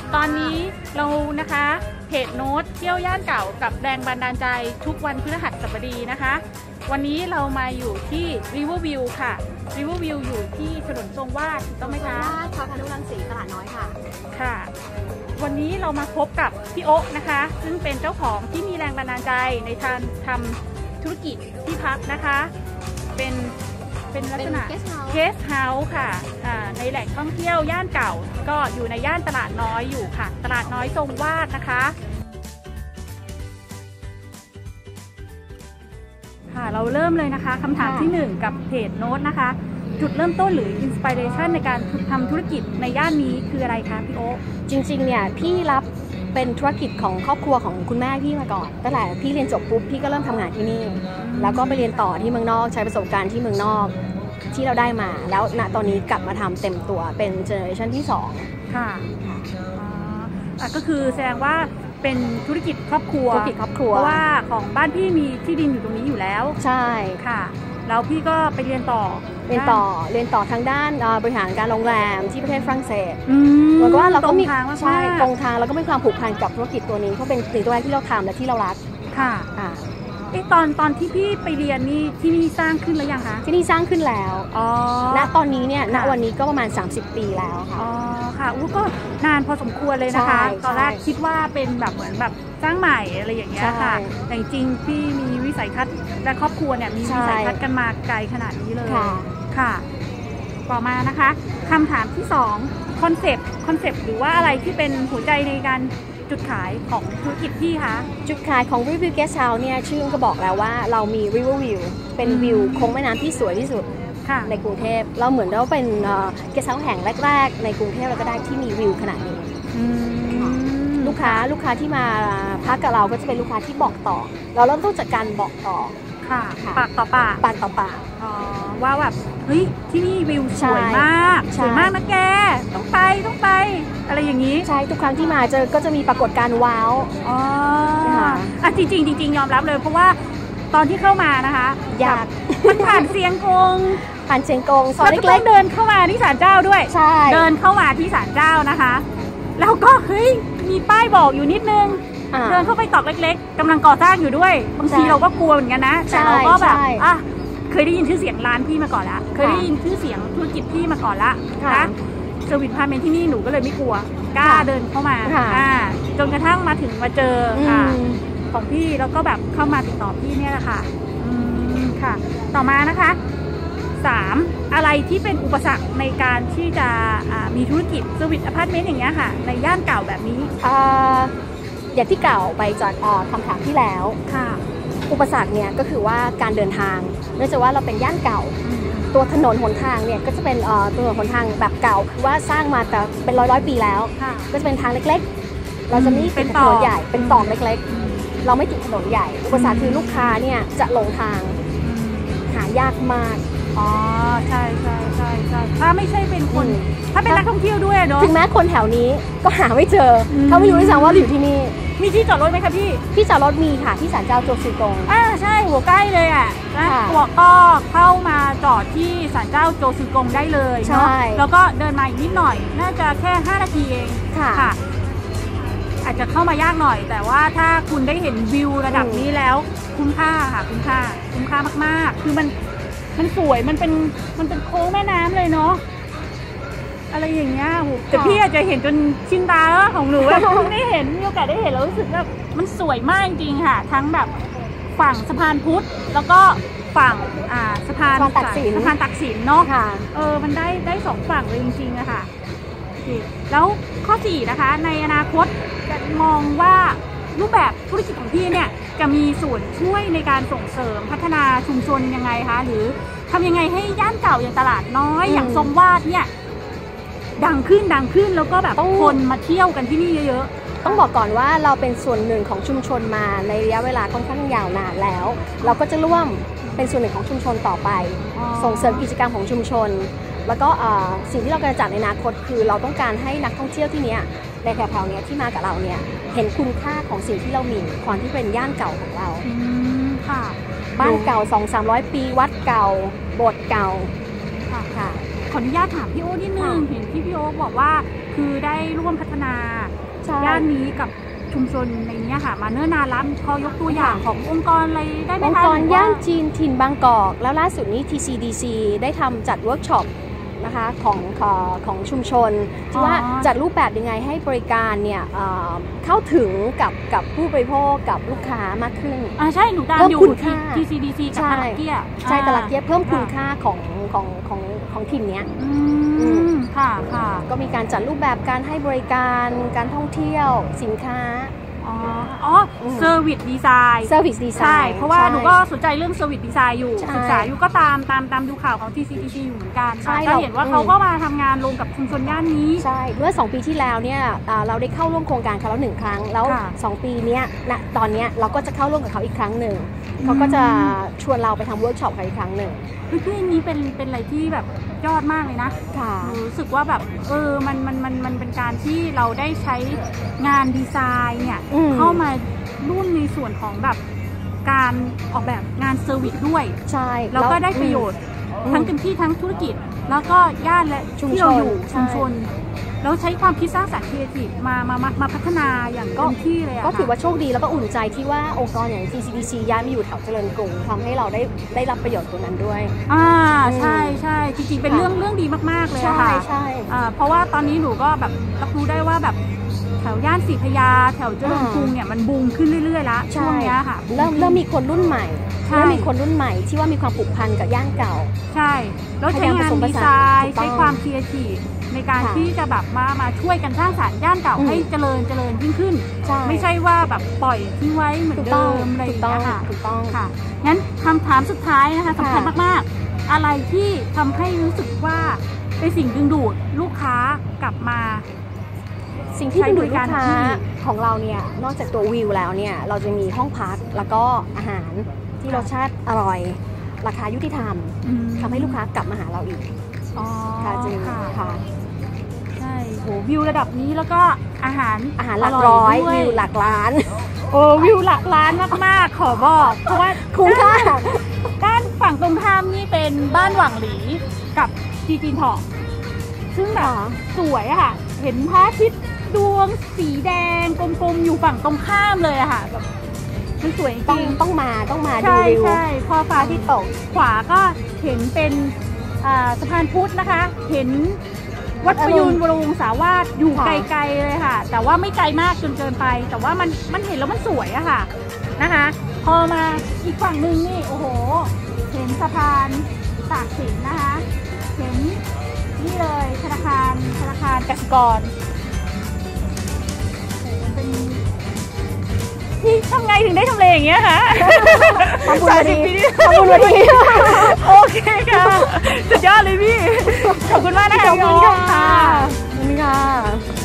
ตอนนี้เรานะคะเพจโน้ตเที่ยวย่านเก่ากับแรงบันดาลใจทุกวันพฤหัสบดีนะคะวันนี้เรามาอยู่ที่ Riverview ค่ะ Riverview อยู่ที่ถนนทรงวาดถูกต้องไหมคะชาวพานุรังสีตลาดน้อยค่ะค่ะวันนี้เรามาพบกับพี่โอ๊นะคะซึ่งเป็นเจ้าของที่มีแรงบันดาลใจในการทำธุรกิจที่พักนะคะเป็นลักษณะเกสต์เฮาส์ค่ะในแหล่งท่องเที่ยวย่านเก่าก็อยู่ในย่านตลาดน้อยอยู่ค่ะตลาดน้อยทรงวาดนะคะค่ะเราเริ่มเลยนะคะคำถามที่1กับเพจโน้ตนะคะจุดเริ่มต้นหรืออินสปิเรชันในการทำธุรกิจในย่านนี้คืออะไรคะพี่โอ๊จริงๆเนี่ยพี่รับเป็นธุรกิจของครอบครัวของคุณแม่พี่มาก่อนตั้งแต่พี่เรียนจบปุ๊บพี่ก็เริ่มทำงานที่นี่แล้วก็ไปเรียนต่อที่เมืองนอกใช้ประสบการณ์ที่เมืองนอกที่เราได้มาแล้วณตอนนี้กลับมาทำเต็มตัวเป็นเจเนอเรชันที่2ค่ะก็คือแสดงว่าเป็นธุรกิจครอบครัวเพราะว่าของบ้านพี่มีที่ดินอยู่ตรงนี้อยู่แล้วใช่ค่ะแล้วพี่ก็ไปเรียนต่อทางด้านบริหารการโรงแรมที่ประเทศฝรั่งเศสเหมือนกับว่าเราก็มีใช่ตรงทางแล้วก็มีความผูกพันกับธุรกิจตัวนี้เพราะเป็นสิ่งตัวแรกที่เราทำและที่เรารักค่ะตอนที่พี่ไปเรียนนี่ที่นี่สร้างขึ้นแล้วยังคะที่นี่สร้างขึ้นแล้วณตอนนี้เนี่ยณวันนี้ก็ประมาณ30 ปีแล้วค่ะค่ะก็นานพอสมควรเลยนะคะตอนแรกคิดว่าเป็นแบบเหมือนแบบสร้างใหม่อะไรอย่างเงี้ยค่ะแต่จริงพี่มีวิสัยทัศน์และครอบครัวเนี่ยมีวิสัยทัศน์กันมาไกลขนาดนี้เลยค่ะต่อมานะคะคำถามที่2คอนเซปต์หรือว่าอะไรที่เป็นหัวใจในการจุดขายของธุรกิจพี่คะจุดขายของ Riverview Guest House เนี่ยชื่อก็บอกแล้วว่าเรามี Riverview เป็นวิวโค้งแม่น้ำที่สวยที่สุดในกรุงเทพเราเหมือนเราเป็นGuest House แห่งแรกๆในกรุงเทพแล้วก็ได้ที่มีวิวขนาดนี้ลูกค้าที่มาพักกับเราก็จะเป็นลูกค้าที่บอกต่อเราเริ่มต้นจากการบอกต่อค่ะปากต่อปากว่าแบบเฮ้ยที่นี่วิวสวยมากนะแกต้องไปอะไรอย่างนี้ใช่ทุกครั้งที่มาก็จะมีปรากฏการณ์ว้าวจริงยอมรับเลยเพราะว่าตอนที่เข้ามานะคะอยากมันผ่านเสียงกงซอยเล็กๆเดินเข้ามาที่ศาลเจ้าด้วยใช่เดินเข้ามาที่ศาลเจ้านะคะแล้วก็เฮ้ยมีป้ายบอกอยู่นิดนึงเดินเข้าไปตอกเล็กๆกำลังก่อสร้างอยู่ด้วยบางทีเราก็กลัวเหมือนกันนะแต่เราก็แบบเคยได้ยินชื่อเสียงร้านพี่มาก่อนละเคยได้ยินชื่อเสียงธุรกิจพี่มาก่อนละนะเซอร์วิสพาร์ทเมนต์ที่นี่หนูก็เลยไม่กลัวกล้าเดินเข้ามาจนกระทั่งมาถึงมาเจอของพี่แล้วก็แบบเข้ามาติดต่อพี่เนี่ยแหละค่ะค่ะต่อมานะคะ3อะไรที่เป็นอุปสรรคในการที่จะมีธุรกิจเซอร์วิสอพาร์ตเมนต์อย่างเงี้ยค่ะในย่านเก่าแบบนี้อย่างที่เก่าไปจากคำถามที่แล้วอุปสรรคเนี่ยก็คือว่าการเดินทางเนื่องจากว่าเราเป็นย่านเก่าตัวถนนหนทางเนี่ยก็จะเป็นถนนหนทางแบบเก่าคือว่าสร้างมาแต่เป็นร้อยปีแล้วก็จะเป็นทางเล็กๆเราจะไม่ติดถนนใหญ่เป็นตอกเล็กๆเราไม่ติดถนนใหญ่อุปสรรคคือลูกค้าเนี่ยจะหลงทางหายากมากใช่ถ้าไม่ใช่เป็นคนถ้าเป็นนักท่องเที่ยวด้วยเนาะถึงแม้คนแถวนี้ก็หาไม่เจอเขาไม่รู้ด้วยซ้ำว่าอยู่ที่นี่มีที่จอดรถไหมคะพี่จอดรถมีค่ะที่ศาลเจ้าโจซือกงใช่หัวใกล้เลยตัวก็เข้ามาจอดที่ศาลเจ้าโจซือกงได้เลยเนาะแล้วก็เดินมาอีกนิดหน่อยน่าจะแค่5 นาทีเองค่ะอาจจะเข้ามายากหน่อยแต่ว่าถ้าคุณได้เห็นวิวระดับนี้แล้วคุ้มค่าค่ะคุ้มค่ามากๆคือมันสวยมันเป็นโค้งแม่น้ำเลยเนาะอะไรอย่างเงี้ยแต่พี่อาจจะเห็นจนชินตาแล้วของหนูแบบได้เห็นมีโอกาสได้เห็นแล้วรู้สึกว่ามันสวยมากจริงค่ะทั้งแบบฝั่งสะพานพุทธแล้วก็ฝั่งสะพานตักสินเนาะมันได้2 ฝั่งเลยจริงๆอะค่ะแล้วข้อ4นะคะในอนาคตจะมองว่ารูปแบบธุรกิจของพี่เนี่ยจะมีส่วนช่วยในการส่งเสริมพัฒนาชุมชนยังไงคะหรือทำยังไงให้ย่านเก่าอย่างตลาดน้อยอย่างทรงวาดเนี่ยดังขึ้นแล้วก็แบบคนมาเที่ยวกันที่นี่เยอะๆต้องบอกก่อนว่าเราเป็นส่วนหนึ่งของชุมชนมาในระยะเวลาค่อนข้างยาวนานแล้วเราก็จะร่วมเป็นส่วนหนึ่งของชุมชนต่อไปส่งเสริมกิจกรรมของชุมชนแล้วก็สิ่งที่เราจะจัดในอนาคตคือเราต้องการให้นักท่องเที่ยวที่นี้ในแถวๆนี้ที่มากับเราเนี่ยเห็นคุณค่าของสิ่งที่เรามีความที่เป็นย่านเก่าของเราค่ะบ้านเก่า200-300 ปีวัดเก่าโบสถ์เก่าค่ะขออนุญาตถามพี่โอ๊นิดนึงเห็นที่พี่โอ๊บอกว่าคือได้ร่วมพัฒนาย่านนี้กับชุมชนในนี้ค่ะมาเนิ่นนานแล้วพอยกตัวอย่างขององค์กรอะไรได้ไหมคะองค์กรย่านจีนถิ่นบางกอกแล้วล่าสุดนี้ TCDC ได้ทำจัดเวิร์กช็อปนะคะของชุมชนที่ว่าจัดรูปแบบยังไงให้บริการเนี่ยเข้าถึงกับผู้บริโภคกับลูกค้ามากขึ้นใช่หนูตามอยู่ TCDC กับตะลักเกียใช่ตะลักเกียเพิ่มคุณค่าของถิ่นเนี้ยค่ะก็มีการจัดรูปแบบการให้บริการการท่องเที่ยวสินค้าเซอร์วิสดีไซน์ใช่เพราะว่าหนูก็สนใจเรื่องเซอร์วิสดีไซน์อยู่ศึกษาอยู่ก็ตามดูข่าวของ TCDC อยู่เหมือนกันก็เห็นว่าเขาก็มาทำงานลงกับชุมชนย่านนี้ใช่เมื่อ2 ปีที่แล้วเนี่ยเราได้เข้าร่วมโครงการเขาแล้ว1 ครั้งแล้ว2 ปีนี้นะตอนนี้เราก็จะเข้าร่วมกับเขาอีกครั้งหนึ่งเขาก็จะชวนเราไปทำเวิร์กช็อปกันอีกครั้งหนึ่งคืออันนี้เป็นอะไรที่แบบยอดมากเลยนะรู้สึกว่าแบบมันเป็นการที่เราได้ใช้งานดีไซน์เนี่ยเข้ามารุ่นในส่วนของแบบการออกแบบงานเซอร์วิสด้วยใช่แล้วก็ได้ประโยชน์ทั้งเต็มที่ทั้งธุรกิจแล้วก็ย่านและที่เราอยู่ชุมชนแล้วใช้ความคิดสร้างสรรค์ครีเอทีฟมาพัฒนาอย่างเต็มที่เลยก็ถือว่าโชคดีแล้วก็อุ่นใจที่ว่าองค์กรอย่าง TCDC ย้ายมาอยู่แถวเจริญกรุงทำให้เราได้รับประโยชน์ตรงนั้นด้วยใช่จริงๆเป็นเรื่องดีมากๆเลยค่ะใช่เพราะว่าตอนนี้หนูก็แบบรับรู้ได้ว่าแบบแถวย่านศรีพญาแถวเจริญกรุงเนี่ยมันบูมขึ้นเรื่อยๆแล้วช่วงนี้ค่ะเริ่มมีคนรุ่นใหม่ที่ว่ามีความผูกพันกับย่านเก่าใช่แล้วใช้งานดีไซน์ใช้ความครีเอทีฟในการที่จะแบบมาช่วยกันสร้างสรรค์ย่านเก่าให้เจริญยิ่งขึ้นไม่ใช่ว่าแบบปล่อยทิ้งไว้เหมือนเดิมอะไรอย่างเงี้ยค่ะถูกต้องค่ะงั้นคำถามสุดท้ายนะคะสำคัญมากๆอะไรที่ทำให้รู้สึกว่าเป็นสิ่งดึงดูดลูกค้ากลับมาสิ่งที่ดึงดูดลูกค้าของเราเนี่ยนอกจากตัววิวแล้วเนี่ยเราจะมีห้องพักแล้วก็อาหารที่รสชาติอร่อยราคายุติธรรมทำให้ลูกค้ากลับมาหาเราอีกค่ะจริงค่ะใช่โหวิวระดับนี้แล้วก็อาหารหลักร้อยวิวหลักล้านวิวหลักล้านมากๆขอบอกเพราะว่าคุ้มค่าด้านฝั่งตรงข้ามนี่เป็นบ้านหวังหลีกับจีนทองซึ่งแบบสวยอะค่ะเห็นพระอาทิตย์ดวงสีแดงกลมๆอยู่ฝั่งตรงข้ามเลยอะค่ะแบบมันสวยจริงต้องมาดูวิวใช่พอฟ้าที่ตกขวาก็เห็นเป็นสะพานพุทธนะคะเห็นวัดประยูรวรวงศาวาสอยู่ไกลๆเลยค่ะแต่ว่าไม่ไกลมากจนเกินไปแต่ว่ามันเห็นแล้วมันสวยอะค่ะนะคะพอมาอีกฝั่งนึงนี่โอ้โหเห็นสะพานตากสินนะคะเห็นนี่เลยธนาคารกสิกรที่ทำไงถึงได้ทำเลอย่างเงี้ยคะทำบุญวันนี้โอเคค่ะสุดยอดเลยพี่ขอบคุณมากนะคะขอบคุณค่ะ